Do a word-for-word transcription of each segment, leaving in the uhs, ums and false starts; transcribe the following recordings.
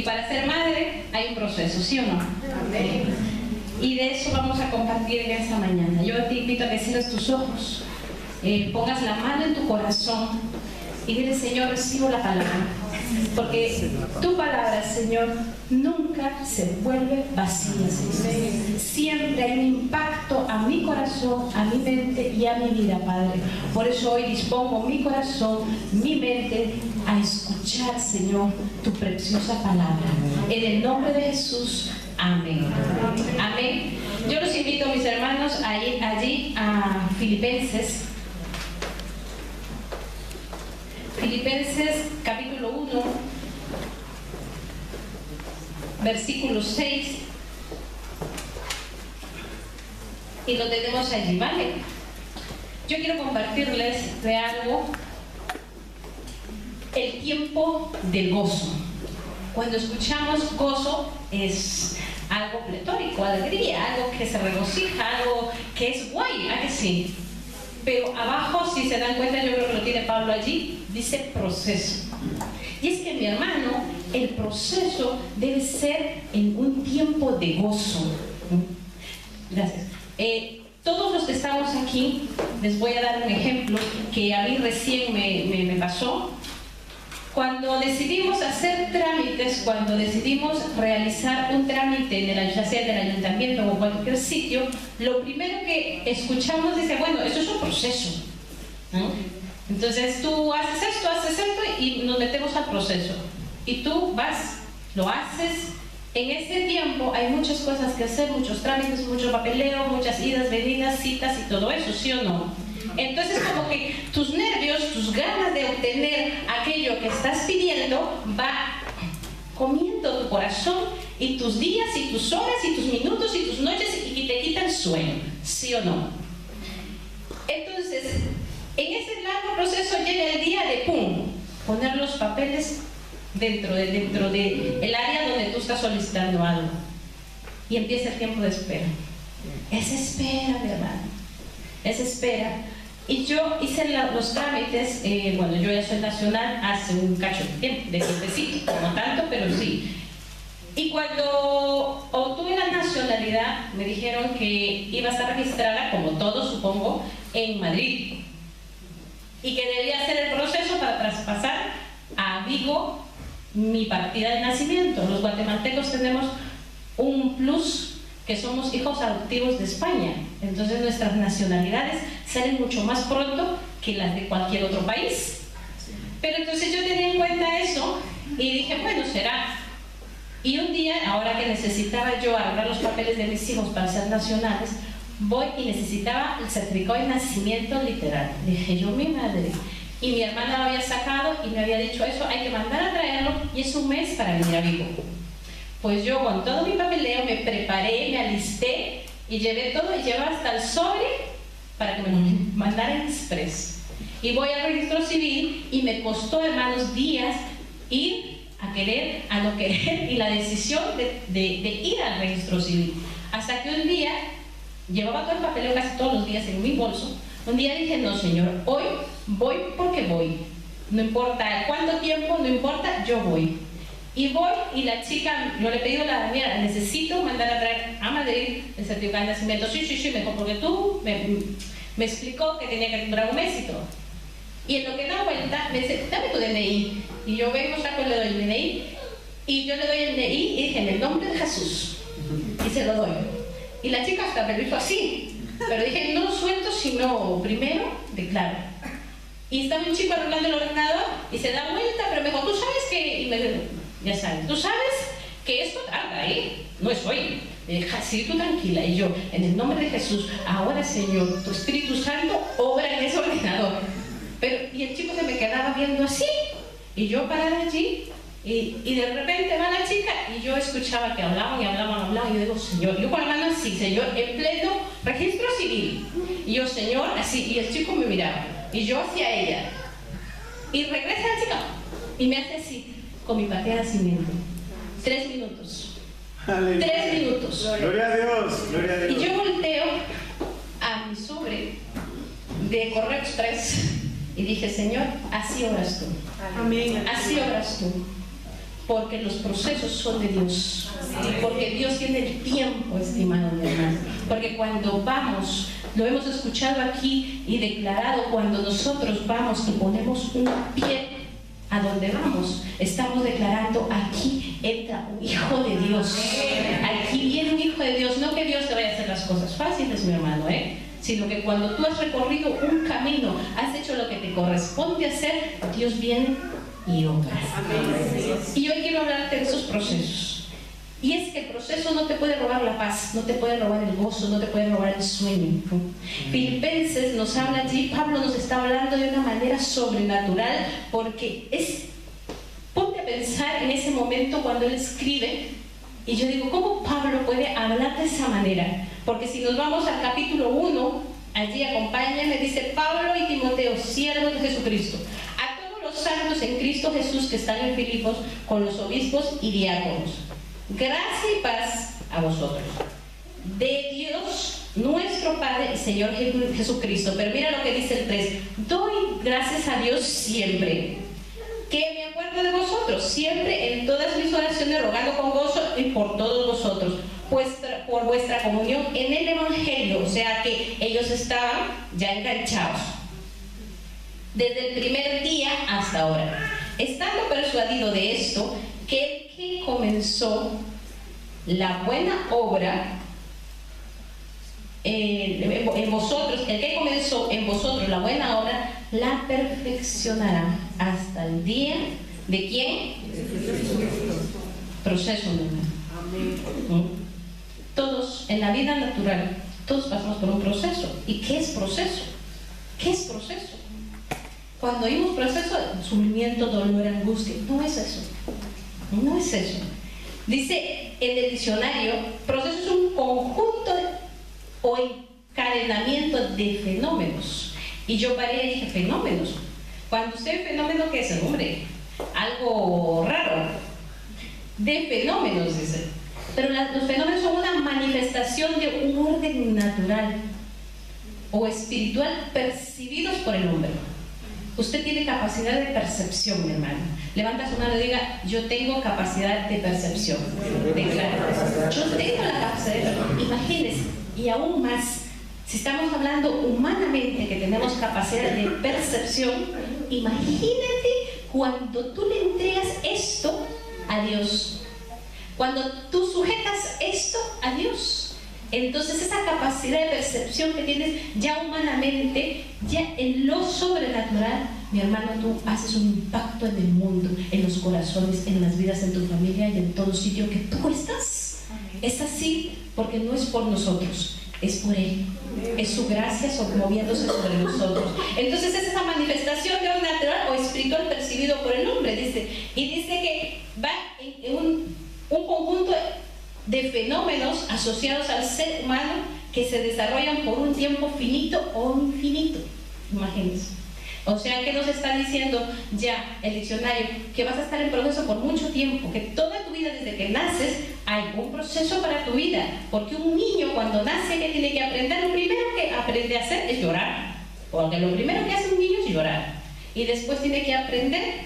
para ser madre hay un proceso, ¿sí o no? Amén. Y de eso vamos a compartir en esta mañana. Yo te invito a que cierres tus ojos, eh, pongas la mano en tu corazón y dile: Señor, recibo la palabra, porque tu palabra, Señor, nunca se vuelve vacía, Señor. Siempre hay un impacto a mi corazón, a mi mente y a mi vida, Padre. Por eso hoy dispongo mi corazón, mi mente a escuchar, Señor, tu preciosa palabra. En el nombre de Jesús, amén. Amén. Yo los invito, mis hermanos, a ir allí a Filipenses. Filipenses capítulo uno, versículo seis, y lo tenemos allí, ¿vale? Yo quiero compartirles de algo, el tiempo del gozo. Cuando escuchamos gozo es algo pletórico, alegría, algo que se regocija, algo que es guay, ¿a que sí? Pero abajo, si se dan cuenta, yo creo que lo tiene Pablo allí, dice proceso. Y es que, mi hermano, el proceso debe ser en un tiempo de gozo. Gracias. Eh, todos los que estamos aquí, les voy a dar un ejemplo que a mí recién me, me, me pasó. Cuando decidimos hacer trámites, cuando decidimos realizar un trámite, en el, ya sea del ayuntamiento o cualquier sitio, lo primero que escuchamos es que, bueno, eso es un proceso, ¿no? Entonces tú haces esto, haces esto y nos metemos al proceso. Y tú vas, lo haces. En ese tiempo hay muchas cosas que hacer, muchos trámites, mucho papeleo, muchas idas, venidas, citas y todo eso, ¿sí o no? Entonces, como que tus nervios, tus ganas de obtener aquello que estás pidiendo va comiendo tu corazón y tus días y tus horas y tus minutos y tus noches, y te quita el sueño, ¿sí o no? Entonces, en ese largo proceso llega el día de pum, poner los papeles dentro de, dentro de el área donde tú estás solicitando algo, y empieza el tiempo de espera. Es espera, mi hermano, es espera. Y yo hice la, los trámites, eh, bueno, yo ya soy nacional hace un cacho de tiempo, de tiempecito, no tanto, pero sí. Y cuando obtuve la nacionalidad, me dijeron que iba a estar registrada, como todos supongo, en Madrid, y que debía hacer el proceso para traspasar a Vigo mi partida de nacimiento. Los guatemaltecos tenemos un plus, que somos hijos adoptivos de España, entonces nuestras nacionalidades salen mucho más pronto que las de cualquier otro país. Pero entonces yo tenía en cuenta eso y dije, bueno, será. Y un día, ahora que necesitaba yo arreglar los papeles de mis hijos para ser nacionales, voy y necesitaba el certificado de nacimiento literal. Dije yo, mi madre, y mi hermana lo había sacado y me había dicho eso, hay que mandar a traerlo y es un mes para venir a Vigo. Pues yo con todo mi papeleo me preparé, me alisté y llevé todo, y llevé hasta el sobre para que me lo mandaran express. Y voy al registro civil y me costó, hermanos, días ir a querer, a no querer, y la decisión de, de, de ir al registro civil. Hasta que un día, llevaba todo el papeleo casi todos los días en mi bolso, un día dije, no señor, hoy voy porque voy. No importa cuánto tiempo, no importa, yo voy. Y voy, y la chica, yo le pedí a la mira, necesito mandar a traer a Madrid el certificado de nacimiento. Sí, sí, sí, me dijo, porque tú me, me explicó que tenía que durar un mes y todo. Y en lo que da vuelta, me dice, dame tu D N I. Y yo vengo, saco, le doy el D N I, y yo le doy el D N I y dije, en el nombre de Jesús. Y se lo doy. Y la chica hasta me lo hizo así. Pero dije, no lo suelto, sino primero declaro. Y estaba un chico arreglando el ordenador y se da vuelta, pero me dijo, ¿tú sabes que...? Y me dijo, ya sabes, ¿tú sabes que esto tarda, eh? No es hoy. Me dijo, sí, tú tranquila. Y yo, en el nombre de Jesús, ahora Señor, tu Espíritu Santo obra en ese ordenador. Pero, y el chico se me quedaba viendo así, y yo parada allí, y, y de repente va la chica, y yo escuchaba que hablaban y hablaban, hablaban, y yo digo, Señor, yo con la mano así, Señor, en pleno registro civil. Y yo, Señor, así, y el chico me miraba, y yo hacia ella. Y regresa la chica, y me hace así, con mi partida de nacimiento. Tres minutos. Aleluya. Tres minutos. Gloria a Dios, gloria a Dios. Y yo volteo a mi sobre de Correo Express y dije, Señor, así oras tú. Amén. Así oras tú. porque los procesos son de Dios. Porque Dios tiene el tiempo, estimado mi hermano. Porque cuando vamos, lo hemos escuchado aquí y declarado, cuando nosotros vamos y ponemos un pie a donde vamos, estamos declarando: aquí entra un hijo de Dios, aquí viene un hijo de Dios. No que Dios te vaya a hacer las cosas fáciles, mi hermano, ¿eh? sino que cuando tú has recorrido un camino, has hecho lo que te corresponde hacer, Dios viene y obra. Y hoy quiero hablarte de esos procesos. Y es que el proceso no te puede robar la paz, no te puede robar el gozo, no te puede robar el sueño. Filipenses nos habla allí, Pablo nos está hablando de una manera sobrenatural, porque es, ponte a pensar en ese momento cuando él escribe, y yo digo, ¿cómo Pablo puede hablar de esa manera? Porque si nos vamos al capítulo uno, allí acompáñame, dice: Pablo y Timoteo, siervos de Jesucristo, a todos los santos en Cristo Jesús que están en Filipos, con los obispos y diáconos. Gracia y paz a vosotros, de Dios nuestro Padre y Señor Jesucristo. Pero mira lo que dice el tres: doy gracias a Dios siempre, que me acuerdo de vosotros, siempre en todas mis oraciones, rogando con gozo y por todos vosotros, pues por vuestra comunión en el Evangelio. O sea que ellos estaban ya enganchados desde el primer día hasta ahora, estando persuadido de esto, que el que comenzó la buena obra eh, en vosotros, el que comenzó en vosotros la buena obra, la perfeccionará hasta el día de quién? Proceso, ¿no? Todos en la vida natural, todos pasamos por un proceso. ¿Y qué es proceso? ¿Qué es proceso? Cuando oímos proceso, sufrimiento, dolor, angustia, no es eso. No es eso. Dice en el diccionario, proceso es un conjunto de, o encadenamiento de fenómenos. Y yo paré y dije, fenómenos. Cuando usted ve fenómeno, ¿qué es el hombre? Algo raro. De fenómenos, dice. Pero la, los fenómenos son una manifestación de un orden natural o espiritual percibidos por el hombre. Usted tiene capacidad de percepción, mi hermano. Levanta su mano y diga: yo tengo capacidad de percepción. Declara: yo tengo la capacidad de... Imagínese, y aún más, si estamos hablando humanamente que tenemos capacidad de percepción, imagínate cuando tú le entregas esto a Dios, cuando tú sujetas esto a Dios. Entonces esa capacidad de percepción que tienes ya humanamente, ya en lo sobrenatural, mi hermano, tú haces un impacto en el mundo, en los corazones, en las vidas, en tu familia y en todo sitio que tú estás. Es así porque no es por nosotros, es por Él. Es su gracia moviéndose sobre nosotros. Entonces es esa manifestación de orden natural o espiritual percibido por el hombre, dice. Y dice que va en un, un conjunto de de fenómenos asociados al ser humano que se desarrollan por un tiempo finito o infinito. Imagínense. O sea, ¿qué nos está diciendo ya el diccionario? Que vas a estar en proceso por mucho tiempo, que toda tu vida, desde que naces, hay un proceso para tu vida. Porque un niño cuando nace, ¿qué tiene que aprender? Lo primero que aprende a hacer es llorar. Porque lo primero que hace un niño es llorar. Y después tiene que aprender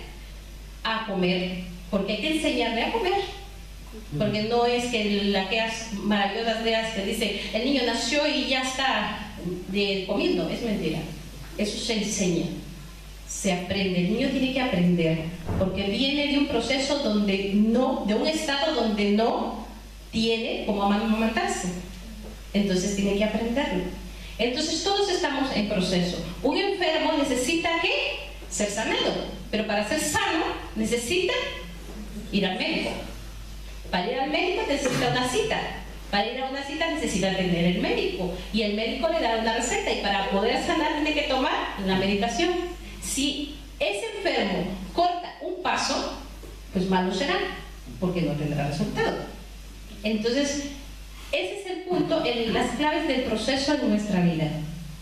a comer, porque hay que enseñarle a comer. Porque no es que aquellas maravillosas ideas que dice el niño nació y ya está de, comiendo, es mentira. Eso se enseña, se aprende. El niño tiene que aprender, porque viene de un proceso donde no, de un estado donde no tiene como amamantarse. Entonces tiene que aprenderlo. Entonces todos estamos en proceso. Un enfermo necesita ¿qué? Ser sanado, pero para ser sano necesita ir al médico. Para ir al médico necesita una cita. Para ir a una cita necesita tener el médico. Y el médico le da una receta. Y para poder sanar tiene que tomar la medicación. Si ese enfermo corta un paso, pues malo será, porque no tendrá resultado. Entonces, ese es el punto, en las claves del proceso en nuestra vida.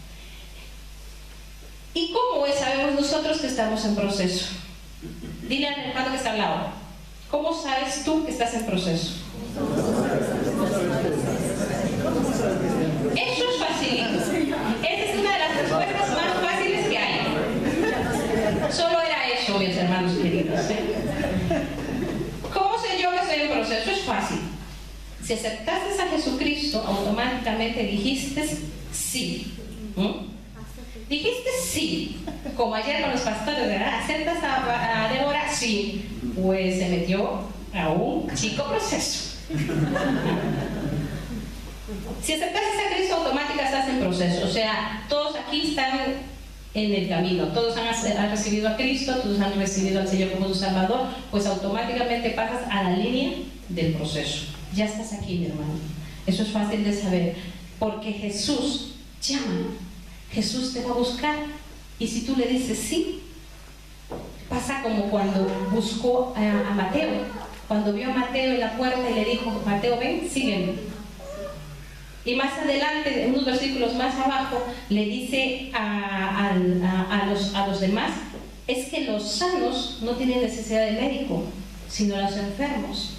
¿Y cómo sabemos nosotros que estamos en proceso? Dile al hermano que está al lado: ¿cómo sabes tú que estás en proceso? Eso es facilito. Esa es una de las respuestas más fáciles que hay. Solo era eso, mis hermanos queridos, ¿eh? Si aceptaste a Jesucristo, automáticamente dijiste sí. ¿Mm? Dijiste sí, como ayer con los pastores, ¿verdad? ¿Aceptas a, a Débora? Sí. Pues se metió a un chico proceso. Si aceptaste a Cristo, automáticamente estás en proceso. O sea, todos aquí están en el camino, todos han, han recibido a Cristo, todos han recibido al Señor como su Salvador, pues automáticamente pasas a la línea del proceso. Ya estás aquí, mi hermano. Eso es fácil de saber, porque Jesús llama, Jesús te va a buscar, y si tú le dices sí, pasa como cuando buscó a, a Mateo, cuando vio a Mateo en la puerta y le dijo: Mateo, ven, sígueme. Y más adelante, en unos versículos más abajo, le dice a, a, a, a, los, a los demás, es que los sanos no tienen necesidad de médico, sino los enfermos.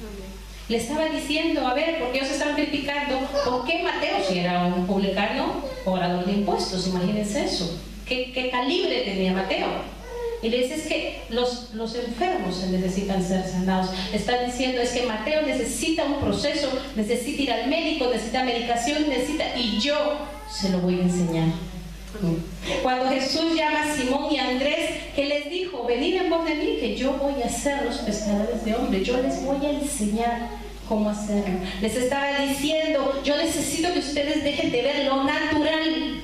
Le estaba diciendo, a ver, porque ellos estaban criticando, ¿por qué Mateo, si era un publicano, cobrador de impuestos? Imagínense eso. ¿Qué, qué calibre tenía Mateo? Y le dice, es que los, los enfermos necesitan ser sanados. Está diciendo, es que Mateo necesita un proceso, necesita ir al médico, necesita medicación, necesita, y yo se lo voy a enseñar. Cuando Jesús llama a Simón y a Andrés, que les dijo: venid en pos de mí, que yo voy a hacer los pescadores de hombres, yo les voy a enseñar cómo hacerlo. Les estaba diciendo, yo necesito que ustedes dejen de ver lo natural,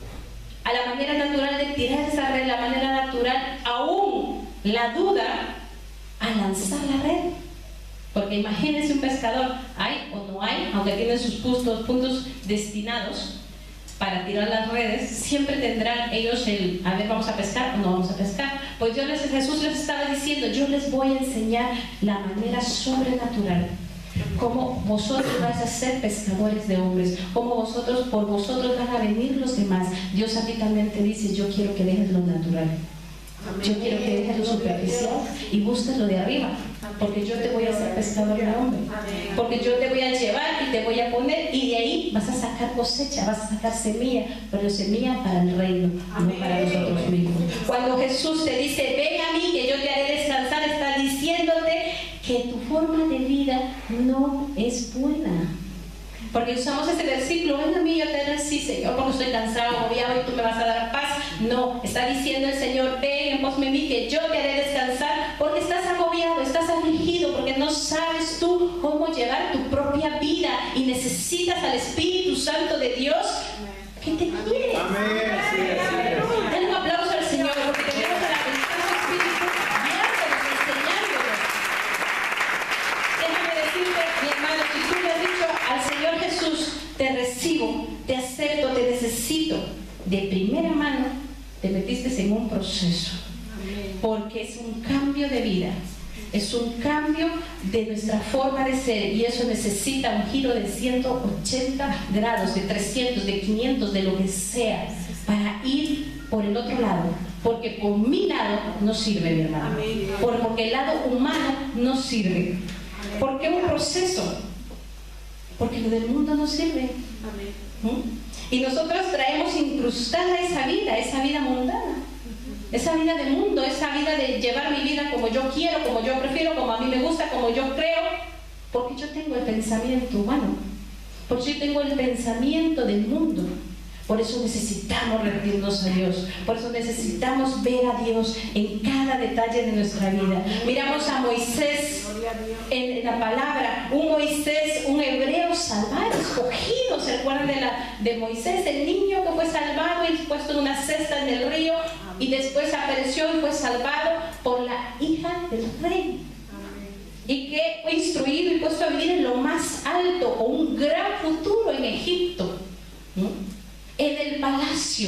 a la manera natural de tirar esa red, la manera natural, aún la duda a lanzar la red. Porque imagínense un pescador, hay o no hay, aunque tienen sus puntos, puntos destinados para tirar las redes, siempre tendrán ellos el, a ver, vamos a pescar o no vamos a pescar. Pues yo les, Jesús les estaba diciendo, yo les voy a enseñar la manera sobrenatural, cómo vosotros vais a ser pescadores de hombres, cómo vosotros, por vosotros van a venir los demás. Dios a ti también te dice, yo quiero que dejes lo natural, yo quiero que dejes lo superficial y busques lo de arriba, porque yo te voy a hacer pescador de hombre, porque yo te voy a llevar y te voy a poner, y de ahí vas a sacar cosecha, vas a sacar semilla, pero semilla para el reino, no para nosotros mismos. Cuando Jesús te dice, ven a mí que yo te haré descansar, está diciéndote que tu forma de vida no es buena. Porque usamos este versículo, ven a mí, yo te haré, sí, Señor, porque estoy cansado, agobiado y tú me vas a dar paz. No, está diciendo el Señor, ven en pos de mí que yo te haré descansar, porque estás agobiado, estás afligido, porque no sabes tú cómo llevar tu propia vida y necesitas al Espíritu Santo de Dios que te quiere. Amén. Sí, sí. Denle un aplauso al Señor, porque tenemos a la Santo Espíritu guiándonos, enseñándonos. Déjame decirte, mi hermano, si tú le has dicho al Señor Jesús, te recibo, te acepto, te necesito, de primera mano te metiste en un proceso, porque es un cambio de vida, es un cambio de nuestra forma de ser, y eso necesita un giro de ciento ochenta grados, de trescientos, de quinientos, de lo que sea, para ir por el otro lado, porque por mi lado no sirve, mi hermano, porque el lado humano no sirve. ¿Por qué un proceso? Porque lo del mundo no sirve. ¿Mm? Y nosotros traemos incrustada esa vida, esa vida mundana, esa vida de mundo, esa vida de llevar mi vida como yo quiero, como yo prefiero, como a mí me gusta, como yo creo, porque yo tengo el pensamiento humano, porque yo tengo el pensamiento del mundo. Por eso necesitamos rendirnos a Dios, por eso necesitamos ver a Dios en cada detalle de nuestra vida. Miramos a Moisés en la palabra, un Moisés, un hebreo salvado, escogido. ¿Se acuerdan de, la, de Moisés, el niño que fue salvado y puesto en una cesta en el río, y después apareció y fue salvado por la hija del rey? Y que fue instruido y puesto a vivir en lo más alto, con un gran futuro en Egipto, ¿no? En el palacio.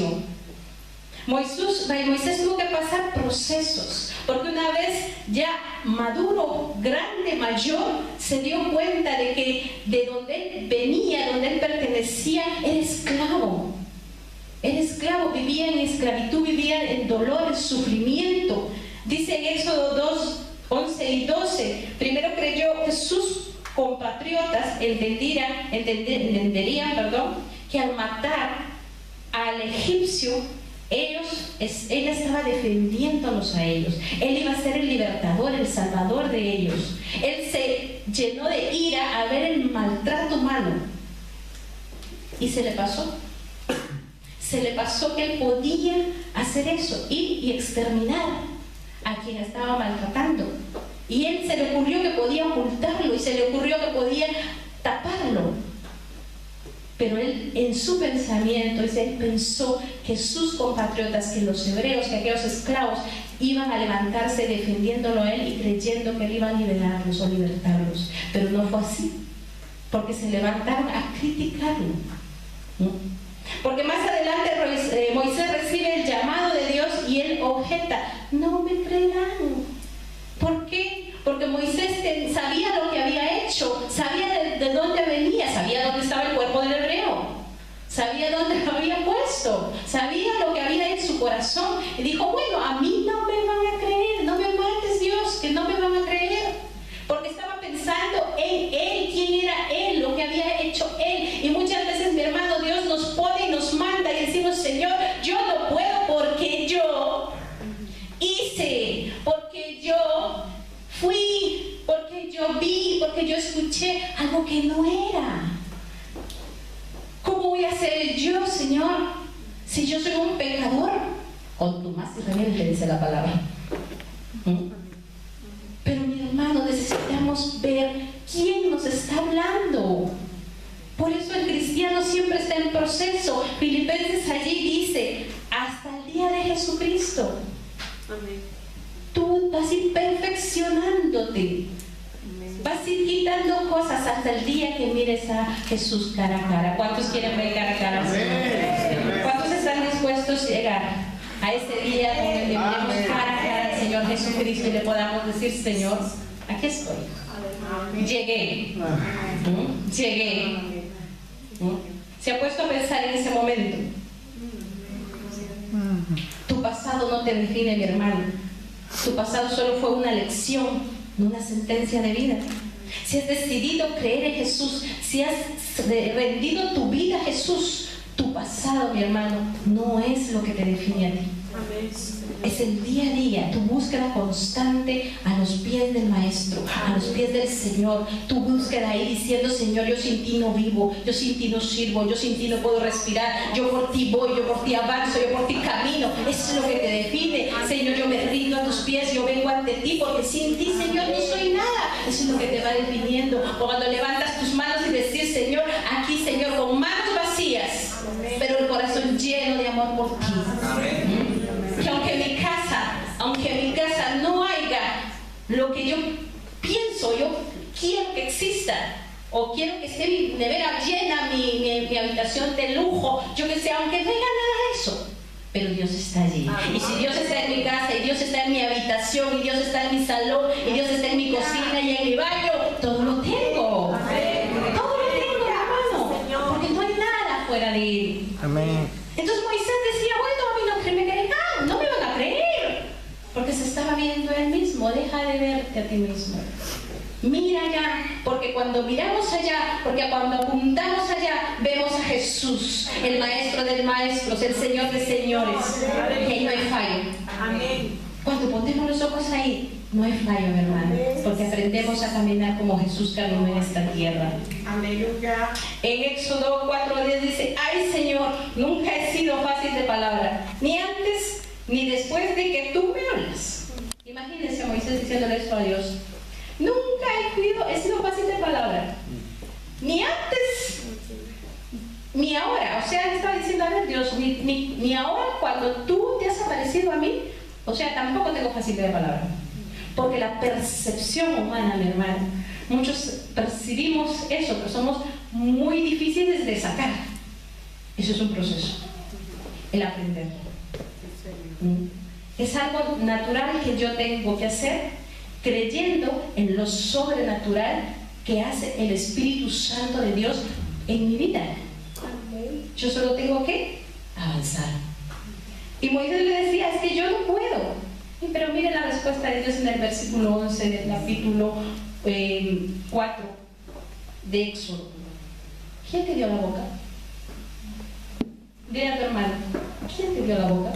Moisés, Moisés tuvo que pasar procesos, porque una vez ya maduro, grande, mayor, se dio cuenta de que de donde él venía, donde él pertenecía, era esclavo. Era esclavo, vivía en esclavitud, vivía en dolor, en sufrimiento. Dice en Éxodo dos, once y doce, primero creyó que sus compatriotas entenderían, entenderían perdón, que al matar al egipcio Ellos, es, él estaba defendiéndolos a ellos. Él iba a ser el libertador, el salvador de ellos. Él se llenó de ira a ver el maltrato humano. Y se le pasó. Se le pasó que él podía hacer eso, ir y exterminar a quien estaba maltratando. Y él se le ocurrió que podía ocultarlo y se le ocurrió que podía taparlo. Pero él, en su pensamiento, él pensó que sus compatriotas, que los hebreos, que aquellos esclavos, iban a levantarse defendiéndolo a él y creyendo que él iba a liberarlos o libertarlos. Pero no fue así, porque se levantaron a criticarlo. ¿No? Porque más adelante Moisés recibe el llamado de Dios y él objeta: no me creerán. ¿Por qué? Porque Moisés sabía lo que había hecho, sabía de, de dónde venía, sabía dónde estaba el cuerpo del hebreo, sabía dónde lo había puesto, sabía lo que había en su corazón. Y dijo: bueno, a mí no me van a creer, no me mates, Dios, que no me van a creer. Porque estaba pensando en él, quién era él, lo que había hecho él. Y muchas veces, mi hermano, Dios nos pone y nos manda y decimos: Señor, yo no puedo porque yo hice, porque yo fui, porque yo vi, porque yo escuché algo que no era. ¿Cómo voy a ser yo, Señor, si yo soy un pecador? Con tu más y rebelde, dice la palabra. ¿Mm? Pero mi hermano, necesitamos ver quién nos está hablando. Por eso el cristiano siempre está en proceso. Filipenses allí dice: hasta el día de Jesucristo. Amén. Tú vas a ir perfeccionándote. Vas a ir quitando cosas hasta el día que mires a Jesús cara a cara. ¿Cuántos quieren ver cara a cara al Señor? ¿Cuántos están dispuestos a llegar a ese día donde le miremos cara a cara al Señor Jesucristo y le podamos decir: Señor, aquí estoy? Llegué. ¿Mm? Llegué. ¿Mm? ¿Se ha puesto a pensar en ese momento? Tu pasado no te define, mi hermano. Tu pasado solo fue una lección, no una sentencia de vida. Si has decidido creer en Jesús, si has rendido tu vida a Jesús, tu pasado, mi hermano, no es lo que te define a ti. Es el día a día, tu búsqueda constante a los pies del Maestro, a los pies del Señor, tu búsqueda ahí diciendo: Señor, yo sin ti no vivo, yo sin ti no sirvo, yo sin ti no puedo respirar, yo por ti voy, yo por ti avanzo, yo por ti camino. Eso es lo que te define. Señor, yo me rindo a tus pies, yo vengo ante ti, porque sin ti, Señor, no soy nada. Eso es lo que te va definiendo. O cuando levantas tus manos y decir: Señor, aquí, Señor, con manos vacías, pero el corazón lleno de amor por ti. Amén. Que aunque en mi casa, aunque en mi casa no haya lo que yo pienso, yo quiero que exista, o quiero que esté mi nevera llena, mi, mi, mi habitación de lujo, yo que sé, aunque no haya nada de eso, pero Dios está allí. Y si Dios está en mi casa, y Dios está en mi habitación, y Dios está en mi salón, y Dios está en mi cocina y en mi baño, todo lo tengo. Todo lo tengo, hermano, porque no hay nada fuera de Él. Amén. Entonces Moisés decía: bueno, a mí no me creen, ah, no me van a creer, porque se estaba viendo él mismo. Deja de verte a ti mismo, mira allá, porque cuando miramos allá, porque cuando apuntamos allá, vemos a Jesús, el Maestro de maestros, el Señor de señores, y ahí no hay fallo. Amén. Cuando ponemos los ojos ahí, no hay fallo, mi hermano, porque aprendemos a caminar como Jesús caminó en esta tierra. Aleluya. En Éxodo cuatro diez dice: ay, Señor, nunca he sido fácil de palabra, ni antes ni después de que tú me hablas. Imagínense a Moisés diciéndole esto a Dios: nunca he, sido, he sido fácil de palabra, ni antes ni ahora. O sea, le estaba diciendo: a ver, Dios, ni, ni, ni ahora cuando tú te has aparecido a mí, o sea, tampoco tengo facilidad de palabra. Porque la percepción humana, mi hermano, muchos percibimos eso, pero somos muy difíciles de sacar. Eso es un proceso, el aprender. Es algo natural que yo tengo que hacer, creyendo en lo sobrenatural que hace el Espíritu Santo de Dios en mi vida. Yo solo tengo que avanzar. Y Moisés le decía: es que yo no puedo. Pero miren la respuesta de Dios en el versículo once del capítulo eh, cuatro de Éxodo. ¿Quién te dio la boca? Dile a tu hermano: ¿Quién te dio la boca?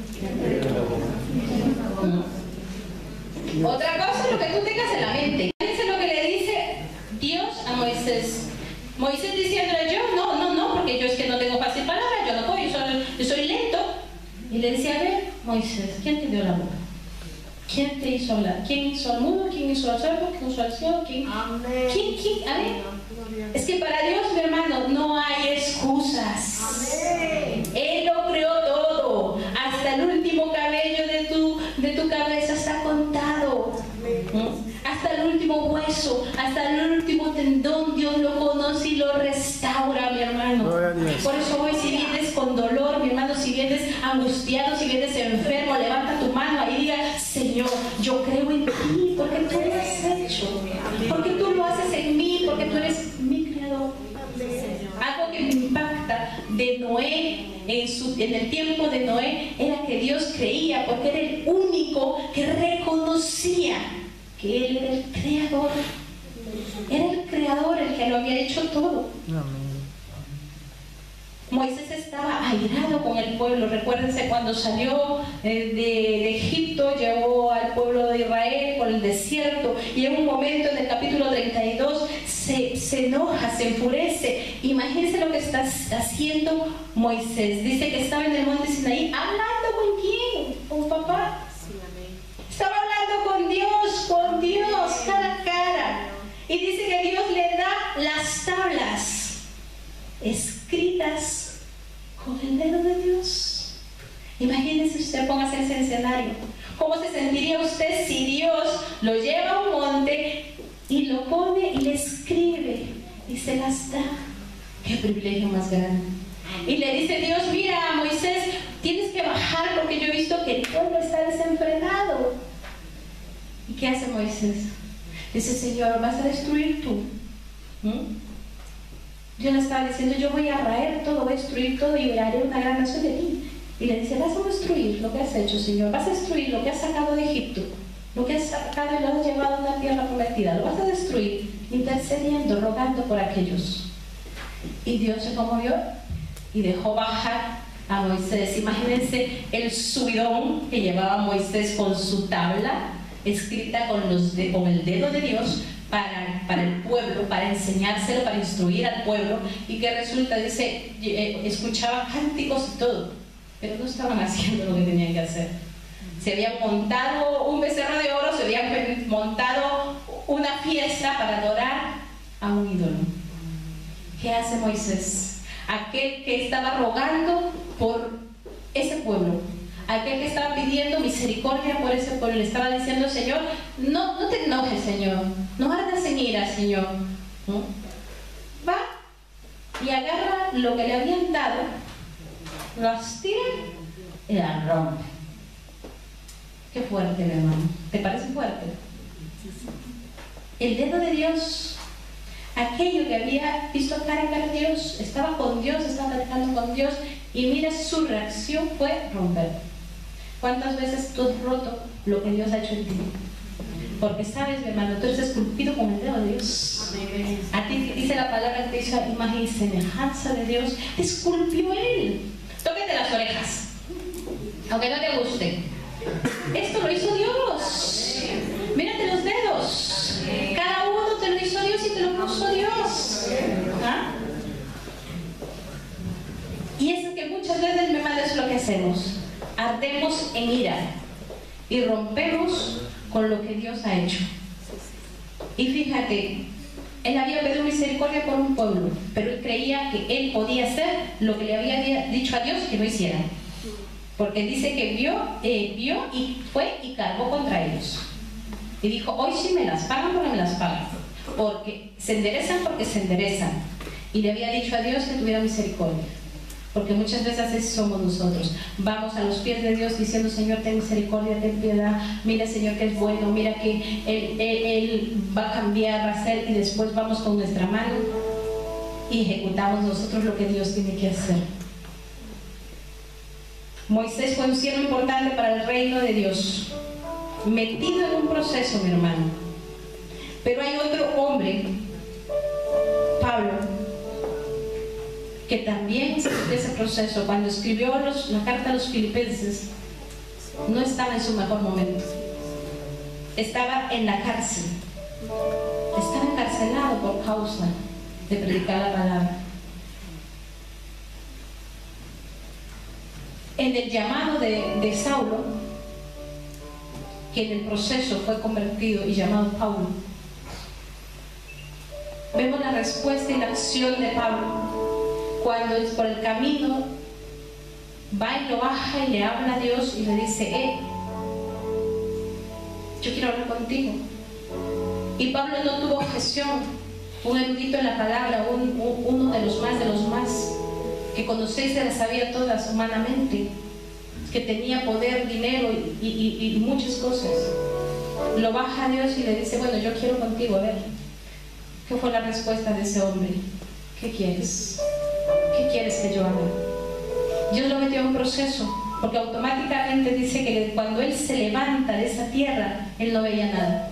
¿No? Otra cosa es lo que tú tengas en la mente. Fíjense lo que le dice Dios a Moisés. Moisés diciéndole, yo no, no, no, porque yo es que no tengo fácil palabra, yo no puedo, yo soy, yo soy lento. Y le decía, a ver, Moisés, ¿quién te dio la boca? ¿Quién te hizo hablar? ¿Quién hizo al mudo? ¿Quién hizo al sordo? ¿Quién hizo al ciego? ¿Quién? Amén. ¿Quién? ¿Quién? A ver. Es que para Dios, mi hermano, no hay excusas. Amén. Él lo creó todo. Hasta el último cabello de tu, de tu cabeza está contado. ¿Mm? Hasta el último hueso, hasta el último tendón, Dios lo conoce y lo restaura, mi hermano. Por eso hoy, si vienes con dolor, mi hermano, si vienes angustiado, si vienes enfermo, levanta tu mano ahí y diga, Señor, yo creo en ti, porque tú lo has hecho, porque tú lo haces en mí, porque tú eres mi creador. Algo que me impacta de Noé, en, su, en el tiempo de Noé, era que Dios creía, porque era el único que reconocía que Él era el creador. Era el creador el que lo había hecho todo. Amén. Moisés estaba airado con el pueblo. Recuérdense cuando salió de, de Egipto, llevó al pueblo de Israel por el desierto, y en un momento en el capítulo treinta y dos se, se enoja, se enfurece. Imagínense lo que está haciendo Moisés. Dice que estaba en el monte Sinaí hablando con quién, con papá. Estaba hablando con Dios, con Dios, cara a cara. Y dice que Dios le da las tablas escritas con el dedo de Dios. Imagínese usted, póngase ese escenario. ¿Cómo se sentiría usted si Dios lo lleva a un monte y lo pone y le escribe y se las da? ¡Qué privilegio más grande! Y le dice Dios, mira, Moisés, tienes que bajar porque yo he visto que el pueblo está desenfrenado. ¿Y qué hace Moisés? Dice, Señor, ¿vas a destruir tú? ¿Mm? Yo le estaba diciendo, yo voy a raer todo, voy a destruir todo y haré una gran nación de ti. Y le dice, vas a destruir lo que has hecho, Señor, vas a destruir lo que has sacado de Egipto, lo que has sacado y lo has llevado a una tierra prometida, lo vas a destruir, intercediendo, rogando por aquellos. Y Dios se conmovió y dejó bajar a Moisés. Imagínense el subidón que llevaba Moisés con su tabla escrita con, los de, con el dedo de Dios para, para el pueblo, para enseñárselo, para instruir al pueblo. Y que resulta, dice, eh, escuchaban cánticos y todo, pero no estaban haciendo lo que tenían que hacer. Se habían montado un becerro de oro, se habían montado una fiesta para adorar a un ídolo. ¿Qué hace Moisés? Aquel que estaba rogando por ese pueblo, aquel que estaba pidiendo misericordia por ese pueblo, le estaba diciendo, Señor, no, no te enojes, Señor, no ardas en ira, Señor. ¿No? Va y agarra lo que le habían dado, lo estira y la rompe. Qué fuerte, mi hermano. ¿Te parece fuerte? El dedo de Dios, aquello que había visto cara a cara a Dios, estaba con Dios, estaba platicando con Dios, y mira, su reacción fue romper. ¿Cuántas veces tú has roto lo que Dios ha hecho en ti? Porque sabes, mi hermano, tú eres esculpido con el dedo de Dios. Amén. A ti dice la palabra que te hizo imagen y semejanza de Dios, te esculpió Él. Tóquete las orejas, aunque no te guste. Esto lo hizo Dios. Mírate los dedos. Cada uno te lo hizo Dios y te lo puso Dios. ¿Ah? Y es que muchas veces, mi hermano, es lo que hacemos. Ardemos en ira y rompemos con lo que Dios ha hecho. Y fíjate, él había pedido misericordia por un pueblo, pero él creía que él podía hacer lo que le había dicho a Dios que no hiciera. Porque dice que vio, eh, vio y fue y cargó contra ellos. Y dijo, hoy sí me las pagan porque me las pagan. Porque se enderezan porque se enderezan. Y le había dicho a Dios que tuviera misericordia. Porque muchas veces así somos nosotros. Vamos a los pies de Dios diciendo, Señor, ten misericordia, ten piedad. Mira, Señor, que es bueno. Mira que Él, él, él va a cambiar, va a hacer. Y después vamos con nuestra mano y ejecutamos nosotros lo que Dios tiene que hacer. Moisés fue un siervo importante para el reino de Dios, metido en un proceso, mi hermano. Pero hay otro hombre, Pablo, que también se metió ese proceso. Cuando escribió los, la carta a los filipenses, no estaba en su mejor momento. Estaba en la cárcel. Estaba encarcelado por causa de predicar la palabra. En el llamado de, de Saulo, que en el proceso fue convertido y llamado Pablo, vemos la respuesta y la acción de Pablo cuando es por el camino va y lo baja y le habla a Dios y le dice: eh, yo quiero hablar contigo. Y Pablo no tuvo objeción. Un erudito en la palabra, un, un, uno de los más de los más, que conocéis se las sabía todas humanamente, que tenía poder, dinero y, y, y muchas cosas, lo baja a Dios y le dice: bueno, yo quiero contigo. A ver, ¿qué fue la respuesta de ese hombre? ¿Qué quieres? ¿Qué quieres que yo haga? Dios lo metió en un proceso, porque automáticamente dice que cuando él se levanta de esa tierra, él no veía nada.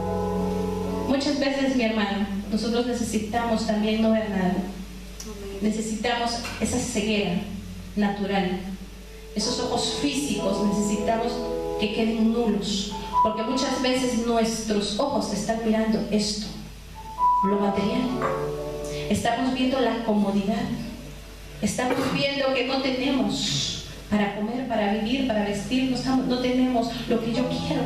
Muchas veces, mi hermano, nosotros necesitamos también no ver nada. Necesitamos esa ceguera natural, esos ojos físicos necesitamos que queden nulos, porque muchas veces nuestros ojos están mirando esto, lo material. Estamos viendo la comodidad, estamos viendo que no tenemos para comer, para vivir, para vestir, no, estamos, no tenemos lo que yo quiero,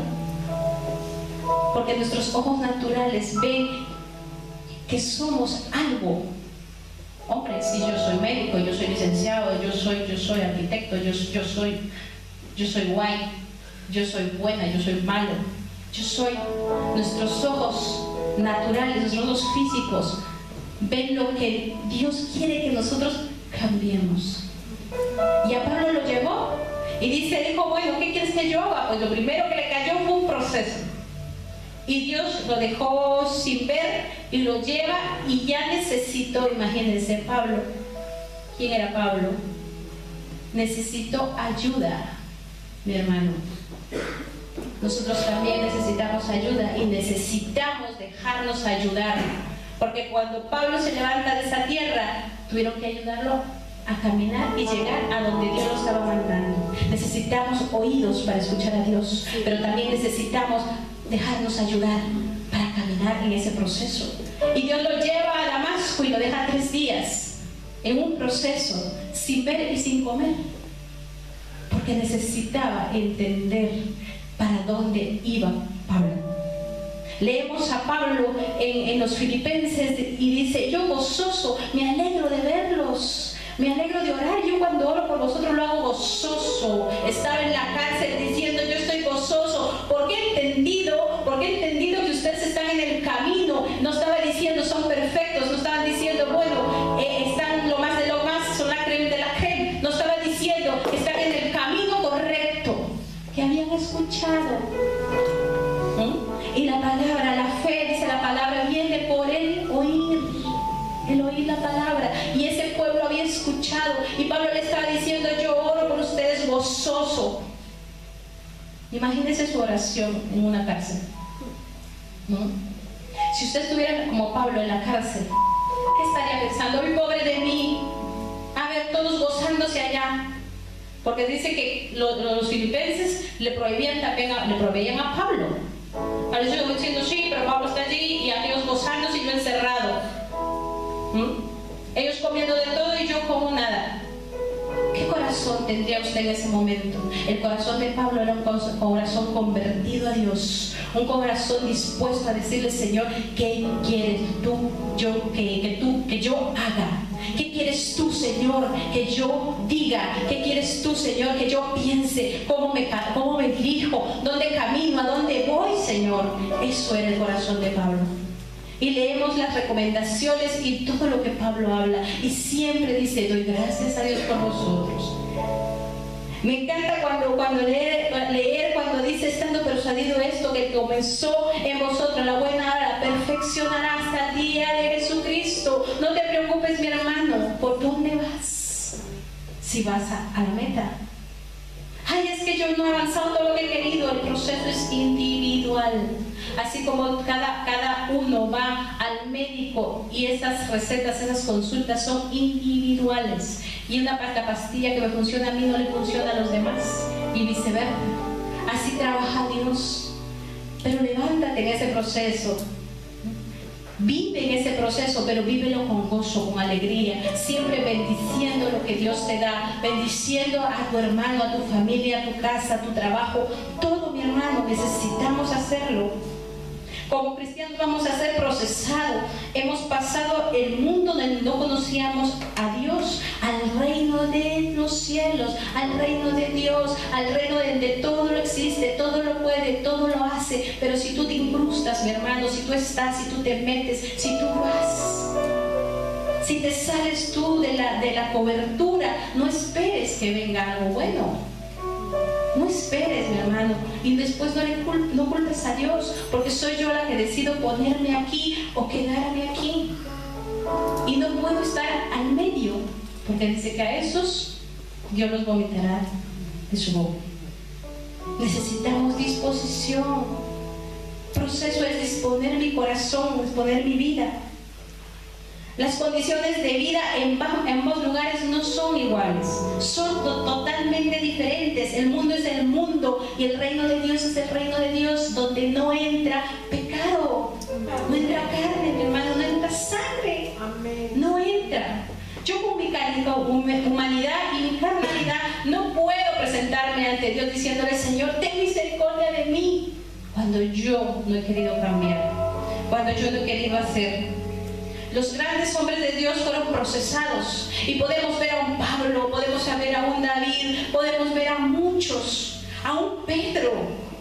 porque nuestros ojos naturales ven que somos algo. Hombre, si yo soy médico, yo soy licenciado, yo soy, yo soy arquitecto, yo, yo soy, yo soy guay, yo soy buena, yo soy malo, yo soy. Nuestros ojos naturales, nuestros ojos físicos ven lo que Dios quiere que nosotros cambiemos. Y a Pablo lo llevó y dice, dijo, bueno, ¿qué quieres que yo haga? Pues lo primero que le cayó fue un proceso. Y Dios lo dejó sin ver y lo lleva y ya necesitó, imagínense, Pablo. ¿Quién era Pablo? Necesitó ayuda, mi hermano. Nosotros también necesitamos ayuda y necesitamos dejarnos ayudar. Porque cuando Pablo se levanta de esa tierra, tuvieron que ayudarlo a caminar y llegar a donde Dios lo estaba mandando. Necesitamos oídos para escuchar a Dios, pero también necesitamos dejarnos ayudar para caminar en ese proceso. Y Dios lo lleva a Damasco y lo deja tres días en un proceso, sin ver y sin comer, porque necesitaba entender para dónde iba Pablo. Leemos a Pablo en, en los Filipenses y dice, yo gozoso, me alegro de verlos, me alegro de orar, yo cuando oro por vosotros lo hago gozoso. Estaba en la cárcel diciendo, yo estoy gozoso, porque he entendido, porque he entendido que ustedes están en el camino. No estaba diciendo son perfectos, no estaban diciendo, bueno, eh, están lo más de lo más, son la crema de la crema. No estaba diciendo, están en el camino correcto, que habían escuchado. ¿Mm? Y la palabra, la fe, dice la palabra, viene por el oír. El oír la palabra, y ese pueblo había escuchado, y Pablo le estaba diciendo, yo oro por ustedes gozoso. Imagínese su oración en una cárcel, ¿no? Si usted estuviera como Pablo en la cárcel, ¿qué estaría pensando? ¡Ay, pobre de mí! A ver, todos gozándose allá, porque dice que lo, los filipenses le prohibían también a, le prohibían a Pablo. A veces yo diciendo, sí, pero Pablo está allí y aquellos gozándose y yo encerrado. ¿Mm? Ellos comiendo de todo y yo como nada. ¿Qué corazón tendría usted en ese momento? El corazón de Pablo era un corazón convertido a Dios, un corazón dispuesto a decirle, Señor, ¿qué quieres tú, yo, que, que tú, que yo haga? ¿Qué quieres tú, Señor, que yo diga? ¿Qué quieres tú, Señor, que yo piense? ¿Cómo me, cómo me dirijo? ¿Dónde camino? ¿A dónde voy, Señor? Eso era el corazón de Pablo. Y leemos las recomendaciones y todo lo que Pablo habla. Y siempre dice, doy gracias a Dios por vosotros. Me encanta cuando, cuando leer, leer, cuando dice, estando persuadido esto, que comenzó en vosotros la buena obra, la perfeccionará hasta el día de Jesucristo. No te preocupes, mi hermano, ¿por dónde vas? Si vas a, a la meta. Ay, es que yo no he avanzado todo lo que he querido. El proceso es individual. Así como cada, cada uno va al médico y esas recetas, esas consultas son individuales. Y una la pastilla que me funciona a mí no le funciona a los demás. Y viceversa. Así trabaja Dios. Pero levántate en ese proceso. Vive en ese proceso, pero vívelo con gozo, con alegría, siempre bendiciendo lo que Dios te da, bendiciendo a tu hermano, a tu familia, a tu casa, a tu trabajo. Todo, mi hermano, necesitamos hacerlo. Como cristianos vamos a ser procesados. Hemos pasado el mundo donde no conocíamos a Dios, al reino de los cielos, al reino de Dios, al reino donde todo lo existe, todo lo puede, todo lo hace. Pero si tú te incrustas, mi hermano, si tú estás, si tú te metes, si tú vas, si te sales tú de la, de la cobertura, no esperes que venga algo bueno. No esperes, mi hermano, y después no, le cul no culpes a Dios, porque soy yo la que decido ponerme aquí o quedarme aquí. Y no puedo estar al medio, porque dice que a esos Dios los vomitará de su boca. Necesitamos disposición. El proceso es disponer mi corazón, disponer mi vida. Las condiciones de vida en ambos lugares no son iguales, son to totalmente diferentes. El mundo es el mundo y el reino de Dios es el reino de Dios, donde no entra pecado, no entra carne, mi hermano, no entra sangre, no entra. Yo con mi humanidad y mi carnalidad no puedo presentarme ante Dios diciéndole: Señor, ten misericordia de mí, cuando yo no he querido cambiar, cuando yo no he querido hacer. Los grandes hombres de Dios fueron procesados y podemos ver a un Pablo, podemos ver a un David, podemos ver a muchos, a un Pedro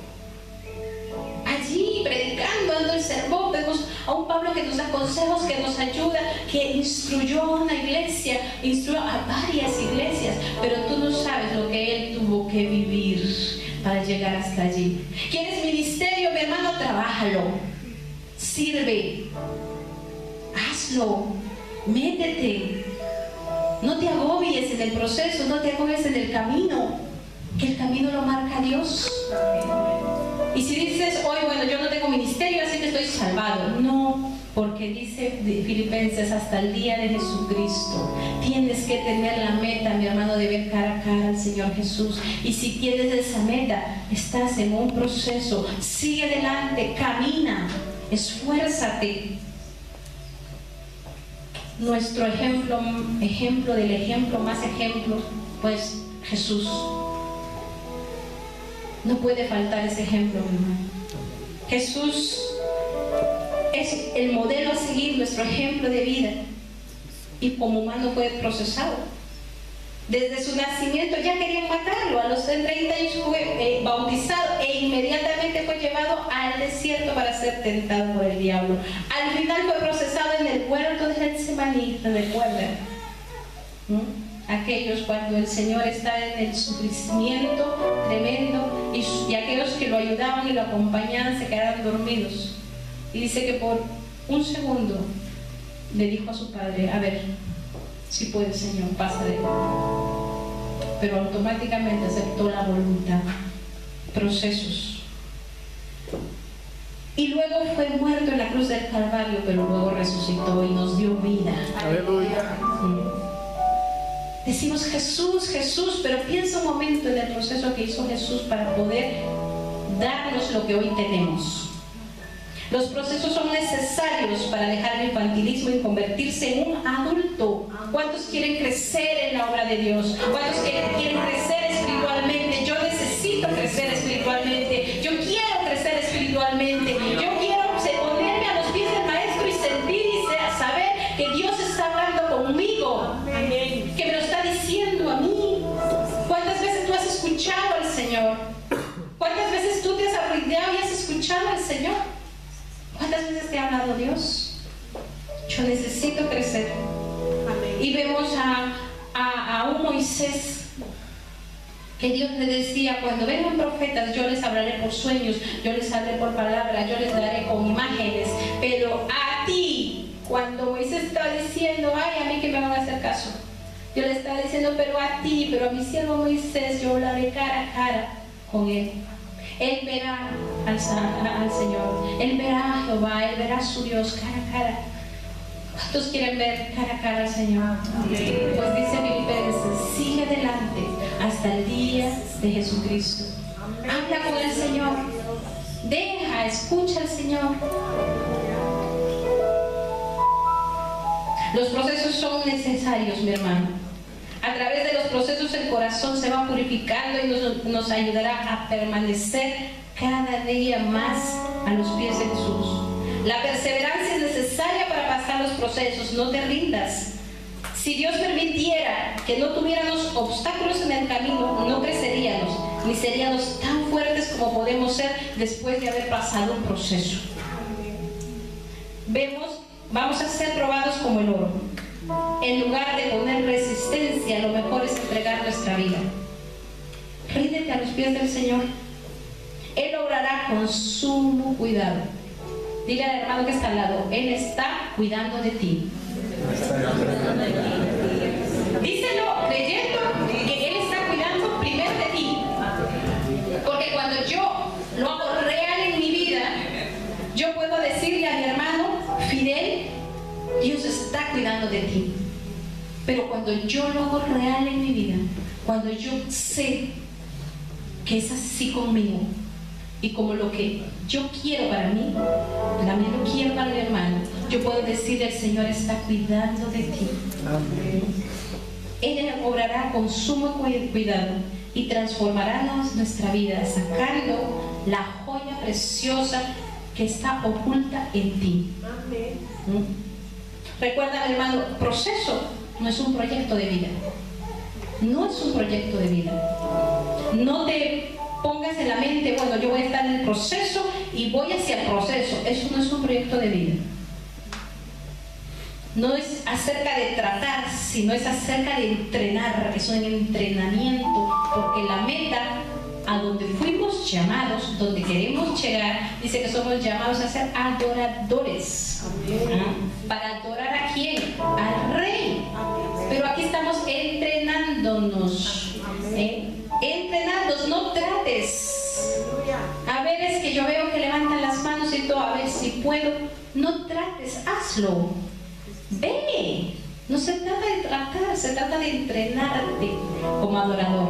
allí predicando, dando el sermón. Vemos a un Pablo que nos da consejos, que nos ayuda, que instruyó a una iglesia, instruyó a varias iglesias, pero tú no sabes lo que él tuvo que vivir para llegar hasta allí. ¿Quieres ministerio, mi hermano? Trabájalo, sirve, hazlo, métete, no te agobies en el proceso, no te agobies en el camino, que el camino lo marca Dios. Y si dices hoy, bueno, yo no tengo ministerio, así que estoy salvado, no, porque dice Filipenses, hasta el día de Jesucristo tienes que tener la meta, mi hermano, de ver cara a cara al Señor Jesús. Y si tienes esa meta, estás en un proceso, sigue adelante, camina, esfuérzate. Nuestro ejemplo, ejemplo del ejemplo más ejemplo, pues Jesús. No puede faltar ese ejemplo, mi hermano. Jesús es el modelo a seguir, nuestro ejemplo de vida. Y como humano fue procesado. Desde su nacimiento ya querían matarlo. A los treinta años fue eh, bautizado e inmediatamente fue llevado al desierto para ser tentado por el diablo. Al final fue procesado en el huerto de Getsemaní, recuerden. ¿Mm? Aquellos cuando el Señor está en el sufrimiento tremendo y, y aquellos que lo ayudaban y lo acompañaban se quedaron dormidos. Y dice que por un segundo le dijo a su padre: a ver, si puedes, Señor, pasa de él. Pero automáticamente aceptó la voluntad. Procesos. Y luego fue muerto en la cruz del Calvario, pero luego resucitó y nos dio vida. Aleluya. Sí. Decimos Jesús, Jesús, pero piensa un momento en el proceso que hizo Jesús para poder darnos lo que hoy tenemos. Los procesos son necesarios para dejar el infantilismo y convertirse en un adulto. ¿Cuántos quieren crecer en la obra de Dios? ¿Cuántos quieren, quieren crecer espiritualmente? Yo necesito crecer espiritualmente. Yo quiero crecer espiritualmente. Yo quiero ponerme a los pies del Maestro y sentir y saber que Dios está hablando conmigo. Amén. Que me lo está diciendo a mí. ¿Cuántas veces tú has escuchado al Señor? ¿Cuántas veces tú te has arrodillado y has escuchado al Señor? ¿Cuántas veces te ha hablado Dios? Yo necesito crecer. Amén. Y vemos a, a, a un Moisés que Dios le decía: cuando vengan profetas yo les hablaré por sueños, yo les hablaré por palabras, yo les daré con imágenes, pero a ti, cuando Moisés estaba diciendo: ay, a mí que me van a hacer caso, Yo le estaba diciendo, pero a ti, pero a mi siervo Moisés, yo hablaré cara a cara con él. Él verá al, al Señor, él verá a Jehová, él verá a su Dios cara a cara. ¿Cuántos quieren ver cara a cara al Señor? Pues dice Filipenses, sigue adelante hasta el día de Jesucristo. Habla con el Señor, deja, escucha al Señor. Los procesos son necesarios, mi hermano. A través de los procesos el corazón se va purificando y nos, nos ayudará a permanecer cada día más a los pies de Jesús. La perseverancia es necesaria para pasar los procesos, no te rindas. Si Dios permitiera que no tuviéramos obstáculos en el camino, no creceríamos, ni seríamos tan fuertes como podemos ser después de haber pasado un proceso. Vemos, vamos a ser probados como el oro. En lugar de poner resistencia, lo mejor es entregar nuestra vida. Ríndete a los pies del Señor. Él obrará con sumo cuidado. Dile al hermano que está al lado, Él está cuidando de ti. Díselo creyendo que Él está cuidando primero de ti. Porque cuando yo lo hago real en mi vida, yo puedo decirle a mi hermano Fidel, Dios está cuidando de ti. Pero cuando yo lo hago real en mi vida, cuando yo sé que es así conmigo y como lo que yo quiero para mí, también lo quiero para mi hermano, yo puedo decirle, el Señor está cuidando de ti. Amén. Él obrará con sumo cuidado y transformará nuestra vida, sacando la joya preciosa que está oculta en ti. Amén. ¿Mm? Recuerda, hermano, proceso no es un proyecto de vida. No es un proyecto de vida. No te pongas en la mente, bueno, yo voy a estar en el proceso y voy hacia el proceso. Eso no es un proyecto de vida. No es acerca de tratar, sino es acerca de entrenar. Es un entrenamiento, porque la meta a donde fuimos llamados, donde queremos llegar, dice que somos llamados a ser adoradores. ¿Ah? ¿Para adorar a quién? Al Rey. Pero aquí estamos entrenándonos. ¿Eh? Entrenándonos, no trates. A ver, es que yo veo que levantan las manos y todo, a ver si puedo. No trates, hazlo. Ve. No se trata de tratar, se trata de entrenarte como adorador.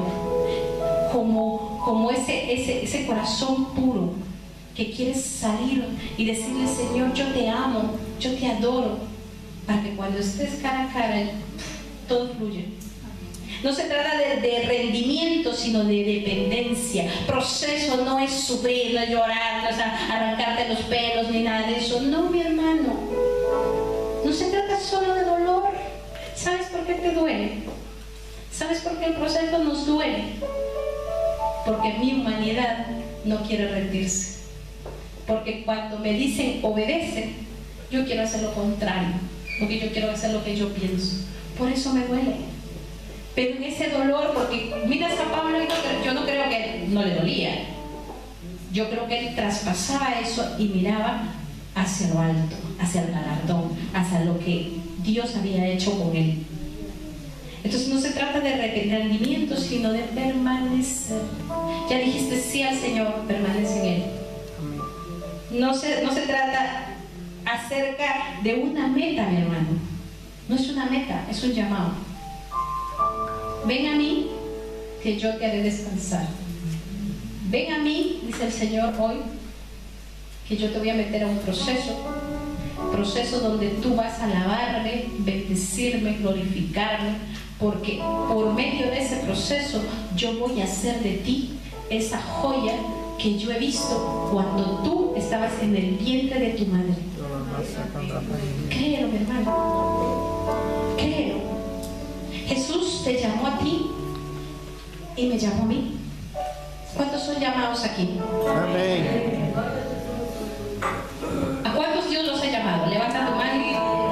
Como, como ese, ese, ese corazón puro que quieres salir y decirle, Señor, yo te amo, yo te adoro, para que cuando estés cara a cara todo fluya. No se trata de, de rendimiento, sino de dependencia. Proceso no es sufrir, no es llorar, no es arrancarte los pelos ni nada de eso. No, mi hermano, no se trata solo de dolor. ¿Sabes por qué te duele? ¿Sabes por qué el proceso nos duele? Porque mi humanidad no quiere rendirse. Porque cuando me dicen obedece, yo quiero hacer lo contrario, porque yo quiero hacer lo que yo pienso. Por eso me duele. Pero en ese dolor, porque miras a Pablo y no, yo no creo que no le dolía. Yo creo que él traspasaba eso y miraba hacia lo alto, hacia el galardón, hacia lo que Dios había hecho con él. Entonces no se trata de arrepentimiento, sino de permanecer. Ya dijiste sí al Señor, permanece en Él. No se, no se trata acerca de una meta, mi hermano. No es una meta, es un llamado. Ven a mí, que yo te haré descansar. Ven a mí, dice el Señor hoy, que yo te voy a meter a un proceso. Proceso donde tú vas a alabarme, bendecirme, glorificarme. Porque por medio de ese proceso yo voy a hacer de ti esa joya que yo he visto cuando tú estabas en el vientre de tu madre. Créelo, mi hermano. Créelo. Jesús te llamó a ti y me llamó a mí. ¿Cuántos son llamados aquí? Amén. ¿A cuántos Dios los ha llamado? Levanta tu mano.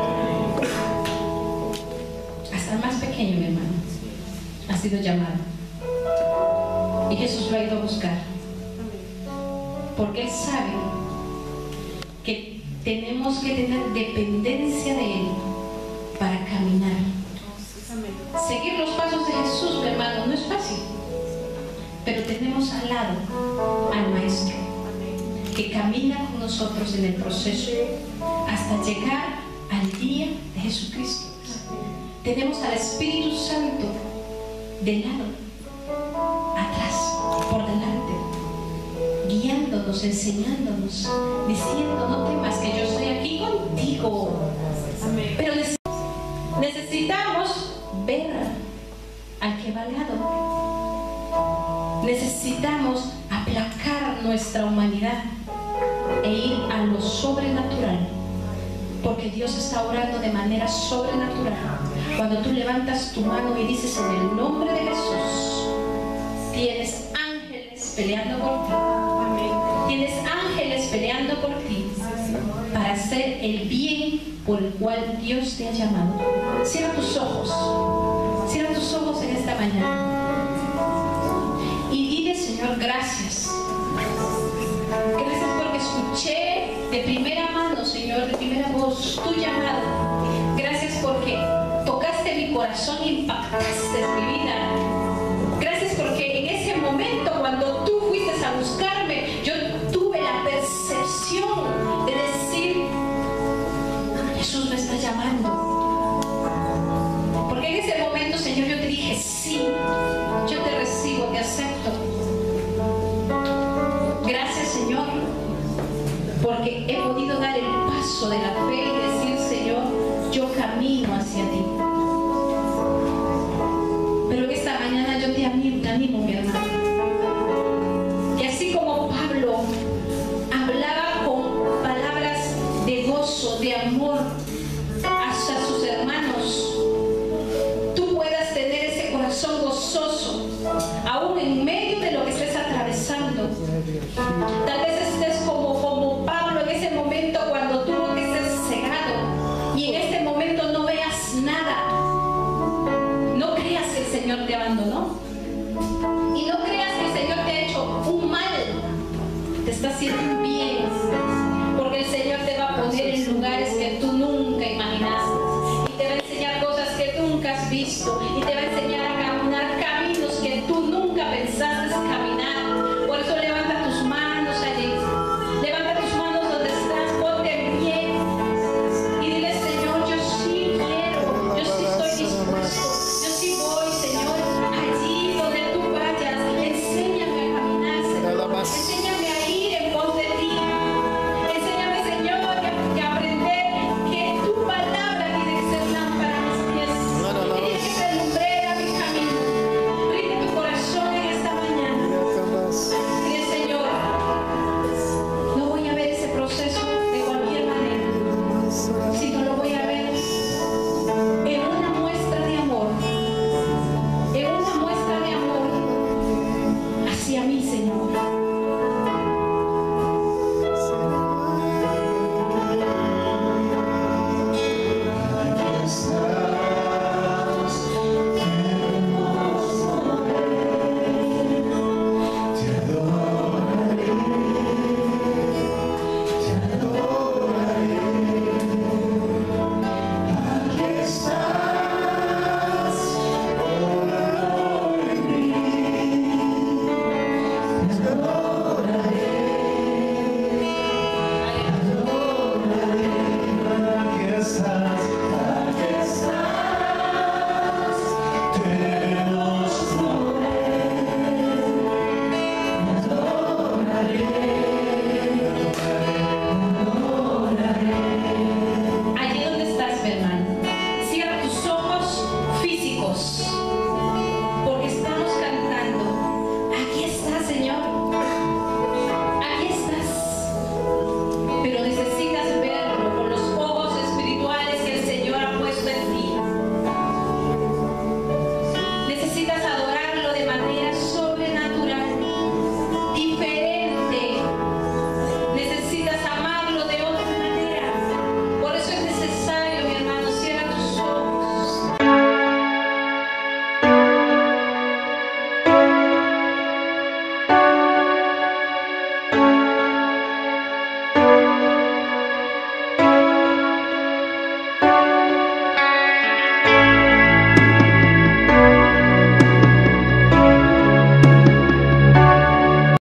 Hasta el más pequeño, mi hermano, ha sido llamado. Y Jesús lo ha ido a buscar. Porque Él sabe que tenemos que tener dependencia de Él para caminar. Seguir los pasos de Jesús, mi hermano, no es fácil. Pero tenemos al lado al Maestro, que camina con nosotros en el proceso hasta llegar al día de Jesucristo. Tenemos al Espíritu Santo de lado, atrás, por delante, guiándonos, enseñándonos, diciendo: no temas, que yo estoy aquí contigo. Pero necesitamos ver al que va al lado. Necesitamos aplacar nuestra humanidad e ir a lo sobrenatural, porque Dios está obrando de manera sobrenatural. Cuando tú levantas tu mano y dices: en el nombre de Jesús, tienes ángeles peleando por ti. Tienes ángeles peleando por ti para hacer el bien por el cual Dios te ha llamado. Cierra tus ojos, cierra tus ojos en esta mañana y dile: Señor, gracias. Gracias porque escuché de primera mano, Señor, de primera voz tu llamado. Gracias porque tocaste mi corazón y impactaste mi vida. Gracias porque en ese momento, cuando tú fuiste a buscarme, yo tuve la percepción de decir: Jesús me está llamando. Porque en ese momento, Señor, yo te dije: sí, yo te recibo, te acepto. Gracias, Señor, porque he podido dar el paso de la fe y decir: Señor, yo camino hacia ti. Pero en esta mañana yo te animo, te animo, mi hermano. Y así como Pablo hablaba con palabras de gozo, de amor hacia sus hermanos, tú puedas tener ese corazón gozoso aún en medio de lo que estés atravesando. Tal vez estés como, como Pablo en ese momento, cuando tuvo que ser cegado, y en este momento no veas nada. No creas que el Señor te abandonó, y no creas que el Señor te ha hecho un mal. Te está haciendo un bien, porque el Señor te va a poner en lugares que tú nunca imaginaste.